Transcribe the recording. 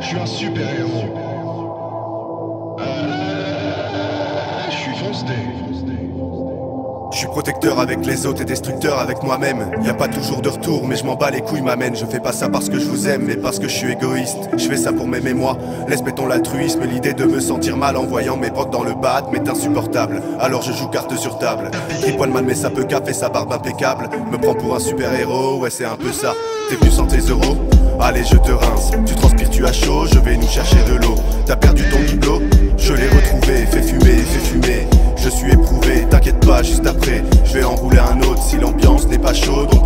Je suis un super-héros. Je suis foncé. Je suis protecteur avec les autres et destructeur avec moi-même. Y a pas toujours de retour, mais je m'en bats les couilles, m'amène. Je fais pas ça parce que je vous aime, mais parce que je suis égoïste. Je fais ça pour m'aimer moi. Laisse béton l'altruisme, l'idée de me sentir mal en voyant mes potes dans le bad m'est insupportable. Alors je joue carte sur table. Tripoine mal mais ça peut café sa barbe impeccable. Me prends pour un super héros, ouais c'est un peu ça. T'es venu sans tes euros? Allez je te rince. Tu transpires, tu as chaud, je vais nous chercher de l'eau. T'as perdu ton bibelot? Je l'ai retrouvé, fais fumer, fais fumer. Je suis éprouvé, t'inquiète pas, juste après je vais enrouler un autre si l'ambiance n'est pas chaude.